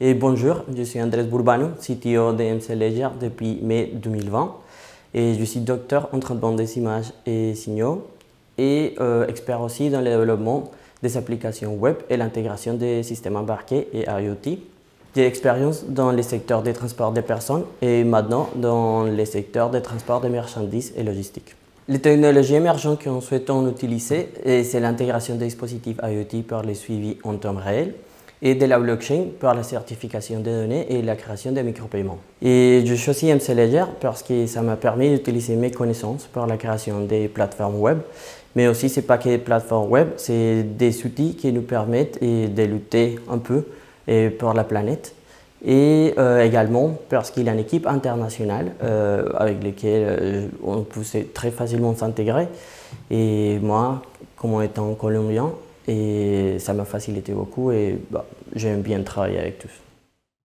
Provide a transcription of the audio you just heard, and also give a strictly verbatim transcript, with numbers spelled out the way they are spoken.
Et bonjour, je suis Andrés Burbano, C T O de M C Ledger depuis mai deux mille vingt. Et je suis docteur en traitement des images et signaux et euh, expert aussi dans le développement des applications web et l'intégration des systèmes embarqués et IoT. J'ai expérience dans les secteurs des transports des personnes et maintenant dans les secteurs des transports de marchandises et logistique. Les technologies émergentes que nous souhaitons utiliser, c'est l'intégration des dispositifs IoT pour le suivi en temps réel et de la blockchain pour la certification des données et la création des micropaiements. Et je choisis M C Ledger parce que ça m'a permis d'utiliser mes connaissances pour la création des plateformes web, mais aussi ce n'est pas que des plateformes web, c'est des outils qui nous permettent de lutter un peu pour la planète. Et euh, également parce qu'il y a une équipe internationale euh, avec laquelle euh, on peut très facilement s'intégrer. Et moi, comme étant colombien, et ça m'a facilité beaucoup et bah, j'aime bien travailler avec tous.